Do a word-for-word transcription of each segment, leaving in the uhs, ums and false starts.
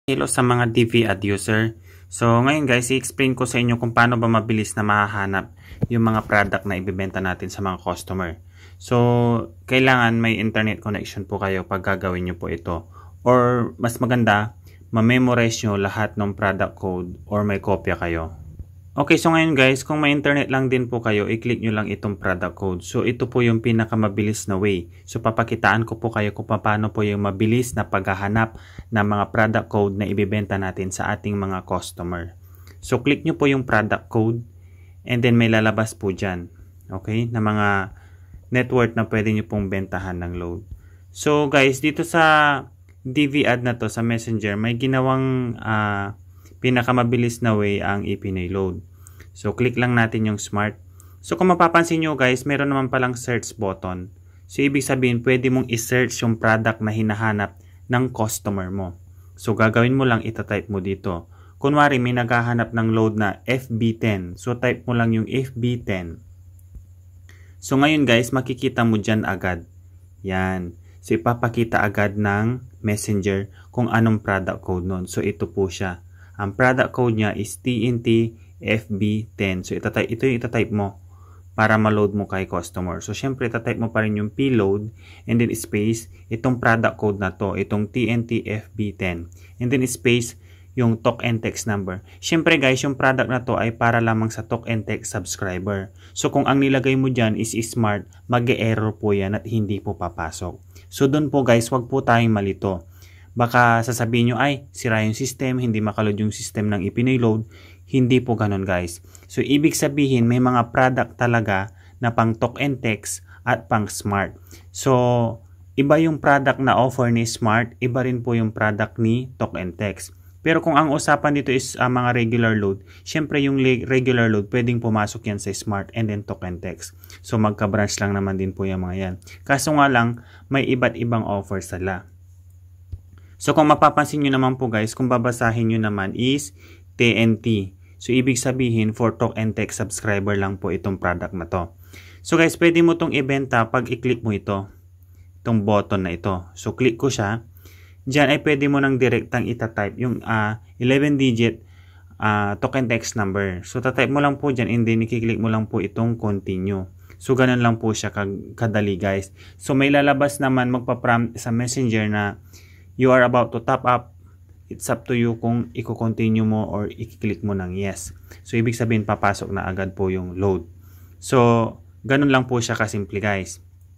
Hello sa mga D V ad user. So ngayon guys, i-explain ko sa inyo kung paano ba mabilis na mahahanap yung mga product na ibebenta natin sa mga customer. So kailangan may internet connection po kayo pag gagawin nyo po ito. Or mas maganda, ma-memorize nyo lahat ng product code or may kopya kayo. Okay, so ngayon guys, kung may internet lang din po kayo, i-click nyo lang itong product code. So ito po yung pinakamabilis na way. So papakitaan ko po kayo kung paano po yung mabilis na paghahanap ng mga product code na ibibenta natin sa ating mga customer. So click nyo po yung product code and then may lalabas po dyan. Okay, na mga network na pwede nyo pong bentahan ng load. So guys, dito sa D V ad na to sa Messenger, may ginawang uh, pinakamabilis na way ang ipinay-load. So, click lang natin yung smart. So, kung mapapansin nyo guys, meron naman palang search button. So, ibig sabihin, pwede mong i-search yung product na hinahanap ng customer mo. So, gagawin mo lang, itatype mo dito. Kunwari, may naghahanap ng load na F B ten. So, type mo lang yung F B ten. So, ngayon guys, makikita mo dyan agad. Yan. So, ipapakita agad ng Messenger kung anong product code nun. So, ito po siya. Ang product code niya is T N T F B ten. So, itatype, ito yung itatype mo para ma-load mo kay customer. So, syempre, itatype mo pa rin yung payload and then space, itong product code na to, itong T N T F B ten. And then space, yung talk and text number. Syempre guys, yung product na to ay para lamang sa talk and text subscriber. So, kung ang nilagay mo dyan is smart, mag-error po yan at hindi po papasok. So, doon po guys, wag po tayong malito. Baka sasabihin nyo, ay, sira yung system, hindi makaload yung system ng ipinay-load. Hindi po ganun guys. So, ibig sabihin, may mga product talaga na pang talk and text at pang smart. So, iba yung product na offer ni smart, iba rin po yung product ni talk and text. Pero kung ang usapan dito is uh, mga regular load, syempre yung regular load, pwedeng pumasok yan sa smart and then talk and text. So, magka-branch lang naman din po yung mga yan. Kaso nga lang, may iba't ibang offer sila. So, kung mapapansin nyo naman po guys, kung babasahin nyo naman is T N T. So, ibig sabihin, for talk and text subscriber lang po itong product na to. So, guys, pwede mo itong ibenta pag i-click mo ito. Itong button na ito. So, click ko siya. Diyan ay pwede mo nang direktang itatype yung uh, eleven digit uh, talk and text number. So, tatype mo lang po dyan and then i-click mo lang po itong continue. So, ganun lang po siya kadali guys. So, may lalabas naman magpa-prompt sa Messenger na you are about to top up. It's up to you kung i-continue mo or i-click mo ng yes. So, ibig sabihin, papasok na agad po yung load. So, ganun lang po siya kasimple guys.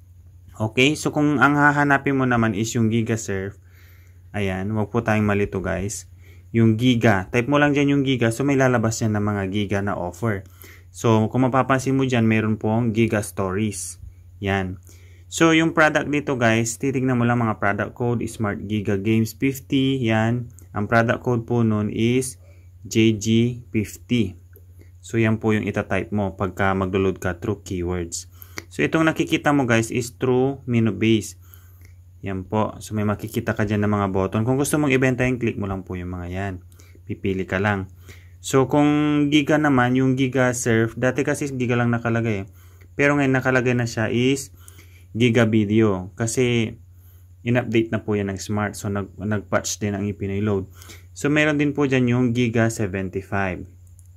Okay, so kung ang hahanapin mo naman is yung GigaSurf, ayan, wag po tayong malito guys. Yung Giga, type mo lang dyan yung Giga, so may lalabas yan ng mga Giga na offer. So, kung mapapansin mo dyan, meron pong Giga Stories. Yan. So, yung product dito guys, titignan mo lang mga product code, Smart Giga Games fifty, yan. Ang product code po nun is J G fifty. So, yan po yung itatype mo pagka maglo-load ka through keywords. So, itong nakikita mo guys is through menu base. Yan po. So, may makikita ka dyan ng mga button. Kung gusto mong ibenta yung click mo lang po yung mga yan. Pipili ka lang. So, kung Giga naman, yung GigaSurf, dati kasi Giga lang nakalagay. Pero ngayon nakalagay na siya is Giga Video kasi in-update na po yan ng smart, so nag, nag-patch din ang ipinay-load. So meron din po dyan yung Giga seventy-five.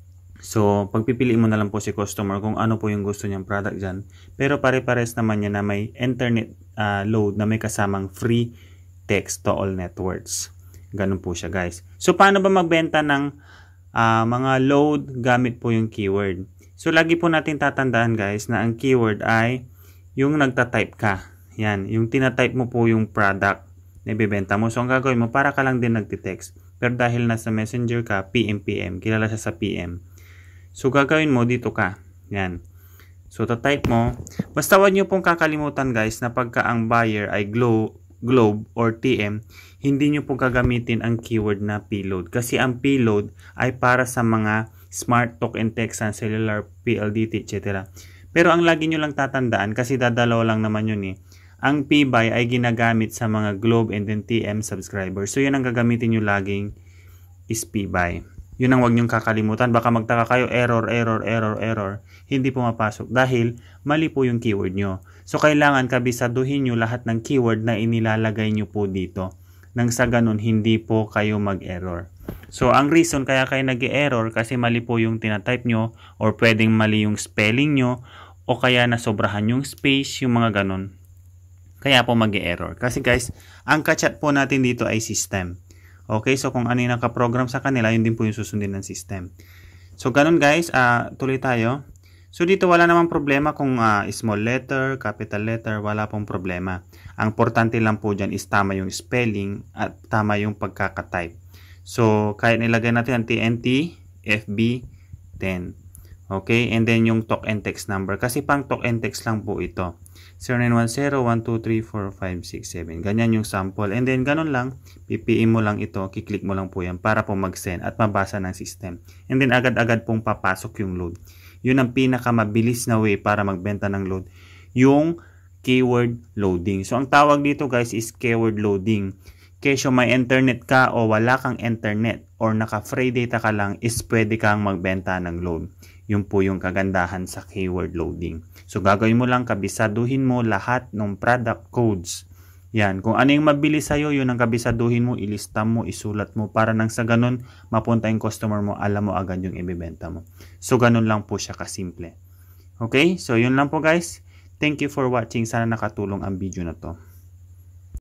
So pagpipiliin mo na lang po si customer kung ano po yung gusto niyang product dyan. Pero pare-pares naman yan na may internet uh, load na may kasamang free text to all networks. Ganun po siya guys. So paano ba magbenta ng uh, mga load gamit po yung keyword? So lagi po natin tatandaan guys na ang keyword ay yung nagtatype ka. Yan. Yung tinatype mo po yung product na ibibenta mo. So, ang gagawin mo, para ka lang din nagtitext. Pero dahil nasa Messenger ka, P M P M. Kilala siya sa P M. So, gagawin mo, dito ka. Yan. So, tatype mo. Basta wag nyo pong kakalimutan guys na pagka ang buyer ay glo globe or T M, hindi nyo pong gagamitin ang keyword na payload. Kasi ang payload ay para sa mga smart talk and text and cellular P L D T, et cetera. Pero ang lagi nyo lang tatandaan, kasi dadalaw lang naman yun eh, ang P-Buy ay ginagamit sa mga Globe and then T M subscribers. So, yun ang gagamitin nyo laging is P-Buy. Yun ang wag nyong kakalimutan. Baka magtaka kayo, error, error, error, error. Hindi pumapasok dahil mali po yung keyword nyo. So, kailangan kabisaduhin nyo lahat ng keyword na inilalagay nyo po dito nang sa ganun hindi po kayo mag-error. So, ang reason kaya kayo nag-error kasi mali po yung tinatype nyo or pwedeng mali yung spelling nyo o kaya nasobrahan yung space, yung mga ganun. Kaya po mag-error. Kasi guys, ang kachat po natin dito ay system. Okay, so kung ano yung nakaprogram sa kanila, yun din po yung susundin ng system. So, ganun guys, uh, tuloy tayo. So, dito wala namang problema kung uh, small letter, capital letter, wala pong problema. Ang importante lang po dyan is tama yung spelling at tama yung pagkakatype. So, kahit nilagay natin ang T N T, F B, ten. Okay, and then yung talk and text number. Kasi pang talk and text lang po ito. zero nine one zero one two three four five six seven. Ganyan yung sample. And then, ganun lang. P P I mo lang ito. Kiklik mo lang po yan para po mag-send at mabasa ng system. And then, agad-agad pong papasok yung load. Yun ang pinakamabilis na way para magbenta ng load. Yung keyword loading. So, ang tawag dito guys is keyword loading. Kesyo may internet ka o wala kang internet or naka-free data ka lang is pwede kang magbenta ng load. Yun po yung kagandahan sa keyword loading. So, gagawin mo lang, kabisaduhin mo lahat ng product codes. Yan. Kung ano yung mabilis sa'yo, yun ang kabisaduhin mo, ilista mo, isulat mo, para nang sa ganun, mapunta yung customer mo, alam mo agad yung ibibenta mo. So, ganun lang po siya kasimple. Okay? So, yun lang po guys. Thank you for watching. Sana nakatulong ang video na to.